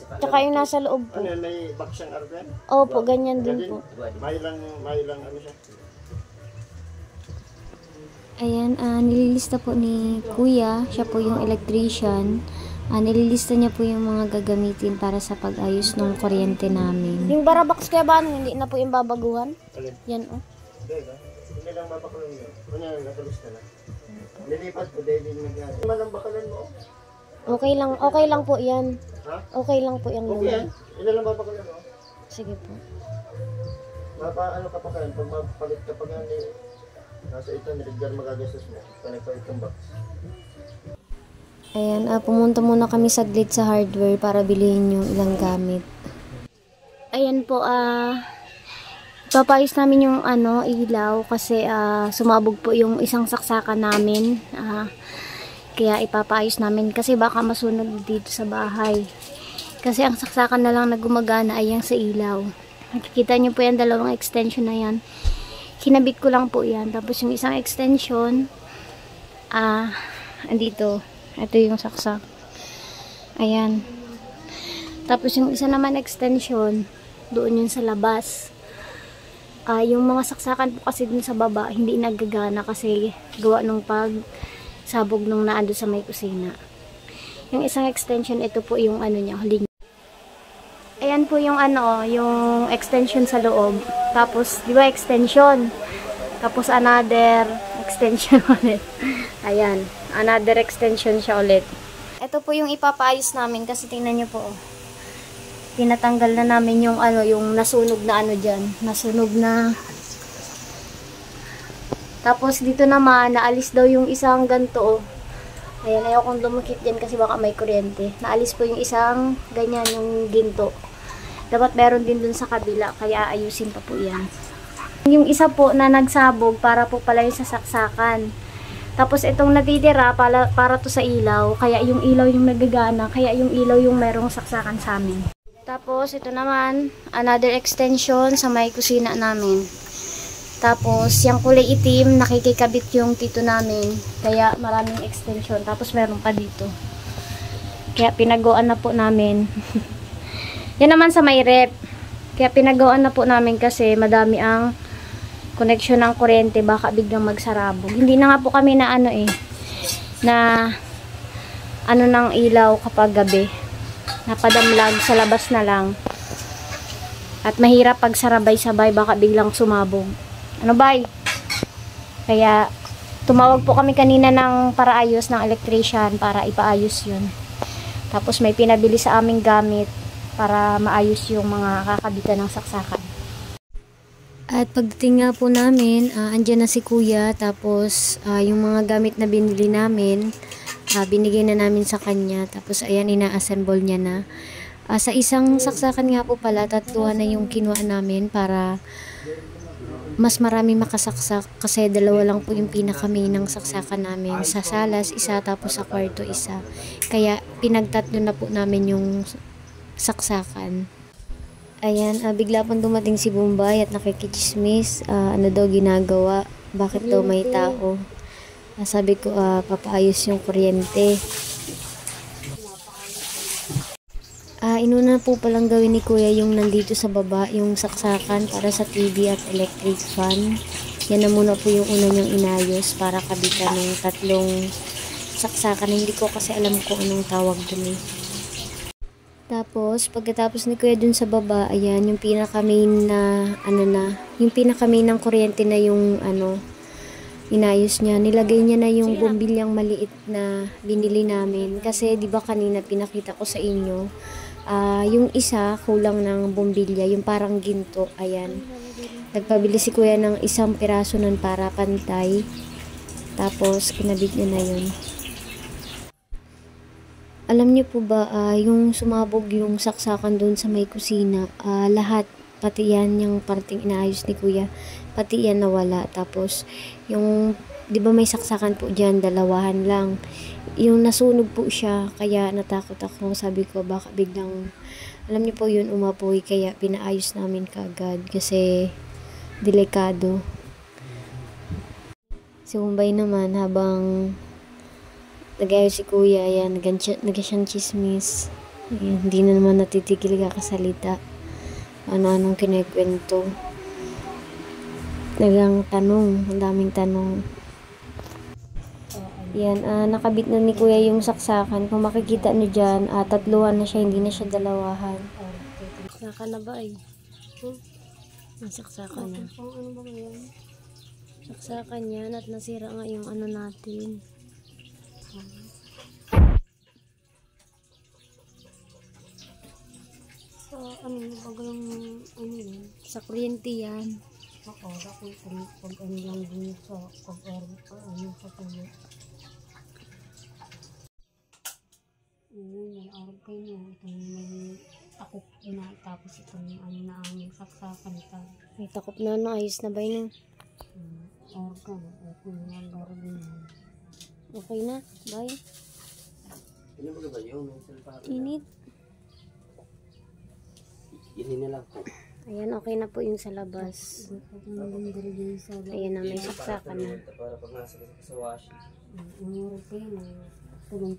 Tsaka yung nasa loob po. Ano yan, may box siyang argan? Opo, ganyan din po. May lang ano siya. Ayan, nililista po ni Kuya. Siya po yung electrician. Nililista niya po yung mga gagamitin para sa pag-ayos ng kuryente namin. Yung barabox kaya ba, hindi na po yung babaguhan? Alin? Yan, oh. Hindi lang babakalan yun. Kunya, nakalista na. Nilipat ko, David mag-ano. Naman ang bakalan mo. Okay lang po yan. Ha? Okay lang po yung Okay yan. Ilan lang babakalan mo? Sige po. Ano ka pa kayo? Pag mapalit ka pag nasa 800 dyan magagastos mo. Panagpalit kang box. Ayan, pumunta muna kami saglit sa hardware para bilhin yung ilang gamit. Ayan po, papayos namin yung ilaw kasi sumabog po yung isang saksakan namin. Kaya ipapayos namin kasi baka masunog dito sa bahay. Kasi ang saksakan na lang na gumagana ay yung sa ilaw. Nakikita nyo po yan, dalawang extension na yan. Kinabit ko lang po yan. Tapos yung isang extension, andito. Ito yung saksak. Ayan. Tapos yung isa naman extension, doon yun sa labas. Yung mga saksakan po kasi dun sa baba, hindi nagagana kasi gawa nung pagsabog nung naando sa may kusina. Yung isang extension, ito po yung niya, huli. Ayan po yung yung extension sa loob. Tapos, di ba extension? Tapos another extension ulit. Ayan, another extension siya ulit. Ito po yung ipapaayos namin kasi tingnan nyo po. Tinatanggal na namin yung yung nasunog na dyan. Nasunog na. Tapos dito naman, naalis daw yung isang ganto. Ayan, ayaw kong lumukit dyan kasi baka may kuryente. Naalis po yung isang ganyan, yung ginto. Dapat meron din dun sa kabila, kaya ayusin pa po yan. Yung isa po na nagsabog para po pala yung sasaksakan. Tapos itong natitira para to sa ilaw, kaya yung ilaw yung nagagana, kaya yung ilaw yung merong saksakan sa amin. Tapos ito naman, another extension sa may kusina namin. Tapos yung kulay itim, nakikikabit yung tito namin, kaya maraming extension. Tapos meron pa dito. Kaya pinagawan na po namin. Yan naman sa may rep. Kaya pinagawan na po namin kasi madami ang connection ng kuryente, baka biglang magsarabog. Hindi na nga po kami na ng ilaw kapag gabi. Napadamlag sa labas na lang. At mahirap pag sarabay-sabay, baka biglang sumabog. Bay? Kaya tumawag po kami kanina ng paraayos ng electrician para ipaayos yun. Tapos may pinabili sa aming gamit para maayos yung mga kakabitan ng saksakan. At pagdating nga po namin, andyan na si Kuya. Tapos yung mga gamit na binili namin, binigay na namin sa kanya. Tapos ayan, ina-assemble niya na. Sa isang saksakan nga po pala, 3 na yung kinuha namin para mas marami makasaksak. Kasi 2 lang po yung pinaka-main ng saksakan namin. Sa salas, 1, tapos sa kwarto 1. Kaya pinag-3 na po namin yung saksakan. Ayan, bigla pang dumating si Bombay at nakikichismis. Ano daw ginagawa? Bakit daw may tao? Sabi ko, papaayos yung kuryente. Inuna po palang gawin ni Kuya yung nandito sa baba, yung saksakan para sa TV at electric fan. Yan na muna po yung una niyang inayos para kabitan ng 3 saksakan. Hindi ko kasi alam kung anong tawag dun eh. Tapos, pagkatapos ni Kuya dun sa baba, ayan, yung pinaka-main na, yung pinaka-main ng kuryente na yung, inayos niya. Nilagay niya na yung bumbilyang maliit na binili namin. Kasi, di ba kanina pinakita ko sa inyo, yung isa, kulang ng bumbilya, yung parang ginto, ayan. Nagpabili si Kuya ng 1 piraso nun para pantay. Tapos, kinabit niya na yun. Alam niyo po ba, yung sumabog yung saksakan doon sa may kusina, lahat, pati yan yung parting inaayos ni Kuya, pati yan nawala. Tapos, yung, di ba may saksakan po dyan, 2 lang. Yung nasunog po siya, kaya natakot ako. Sabi ko, baka biglang, alam niyo po yun, umapoy, kaya pinaayos namin kaagad, kasi delikado. Si Bombay naman, habang nag-ayos si Kuya, ayan, nag-siyang chismis. Ayan, hindi na naman natitigil kakasalita. Ano-anong kinikwento. Nagang tanong, ang daming tanong. Yan, nakabit na ni Kuya yung saksakan. Kung makikita nyo dyan, tatluhan na siya, hindi na siya dalawahan. Saka na ba ay? Ang saksakan na. Ano ba yan? Saksakan yan at nasira nga yung ano natin. Ano ba yung ano yan? Sa kuryente yan. Oo, ako pag ano lang din sa ano sa tulo. May araw kayo itong may takop na tapos itong ano na ang saksakan ta. May takop na ayos na ba yun? Organ, okay na garbin. Okay na, bye. Ano ba yun? Init. Yun na lang po. Ayan, okay na po yung sa labas. Ayan na, may saksakan na. Para pag nasa sa washing. Tatlong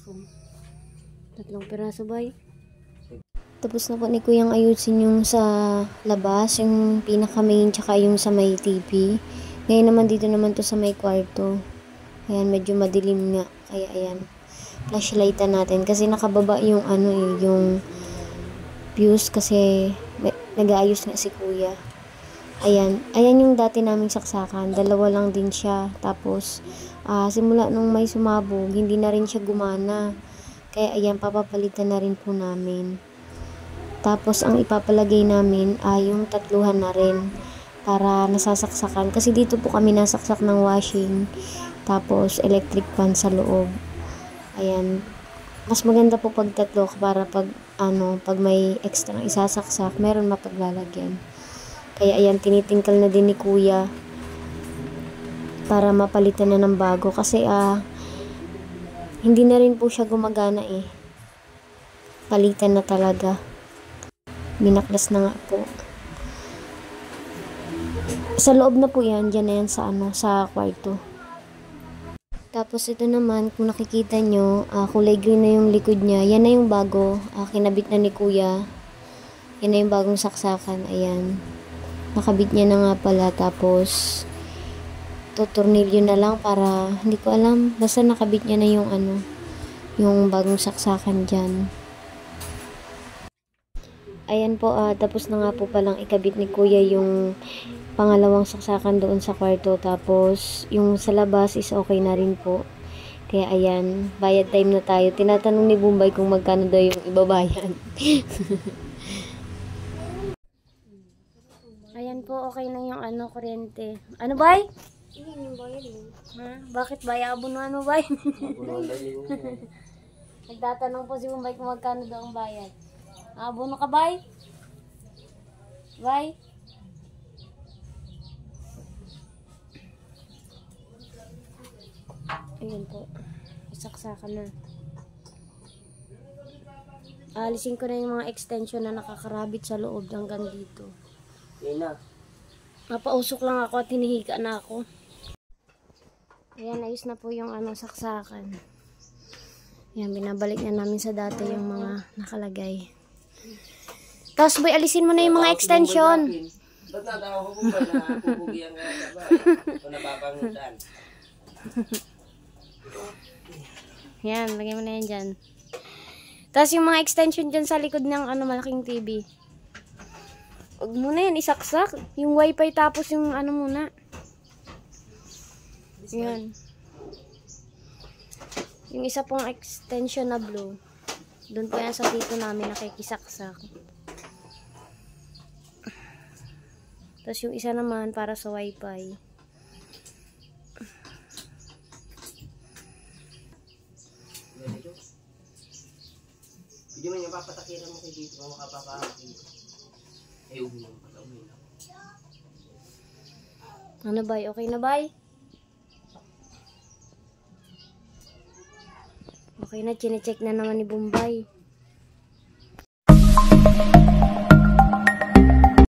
piraso ba? Tapos na po ni Kuyang ayusin yung sa labas, yung pinaka main tsaka yung sa may TV. Ngayon naman dito naman to sa may kwarto. Ayan, medyo madilim nga. Kaya ayan, flashlightan natin kasi nakababa yung ano yung fuse kasi nag-aayos nga si Kuya. Ayan yung dati naming saksakan. Dalawa lang din siya. Tapos, simula nung may sumabog, hindi na rin siya gumana. Kaya ayan, papapalitan na rin po namin. Tapos, ang ipapalagay namin ay yung tatluhan na rin para nasasaksakan. Kasi dito po kami nasaksak ng washing. Tapos, electric fan sa loob. Ayan. Mas maganda po pag tatlo para pag may extra isasaksak, meron mapaglalagyan. Kaya ayan, tinitingkal na din ni Kuya para mapalitan na ng bago kasi hindi na rin po siya gumagana palitan na talaga. Binaklas na nga po. Sa loob na po yan, dyan na yan sa kwarto. Tapos ito naman, kung nakikita nyo, kulay green na yung likod niya. Yan na yung bago, kinabit na ni Kuya. Yan na yung bagong saksakan, ayan. Nakabit niya na nga pala, tapos tuturnilyo na lang para, hindi ko alam, basta nakabit niya na yung yung bagong saksakan dyan. Ayan po, tapos na nga po palang ikabit ni Kuya yung pangalawang saksakan doon sa kwarto. Tapos, yung sa labas is okay na rin po. Kaya ayan, bayad time na tayo. Tinatanong ni Bombay kung magkano daw yung ibabayad. Ayan po, okay na yung kuryente. Ano bay? Yung bayad mo. Bakit bay? Abunuan mo bay? Nagtatanong po si Bombay kung magkano daw ang bayad. Abono ka bay? Bay? Ayan po. Isaksakan na. Alisin ko na yung mga extension na nakakarabit sa loob hanggang dito. Yan na. Mapausok lang ako at hinihiga na ako. Ayan, ayos na po yung saksakan. Ayan, binabalik na namin sa dati yung mga nakalagay. Tapos boy, alisin mo na yung mga extension. Ba't natawa ko kung ba na pupugi ang sabay? O napapangutan? Yan, lagay mo na yan dyan. Tapos yung mga extension dyan sa likod ng malaking TV. Huwag muna yan, isaksak. Yung wifi tapos yung muna. Yan. Yung isa pong extension na blue. Doon po yan sa dito namin nakikisaksak. Tapos yung isa naman para sa wifi. Hindi man yung papatakiran mo kay dito kung makapapahagi. Uwi na pala, uwi na. Ano bay? Okay na bay? Okay na, chinecheck na naman ni Bombay.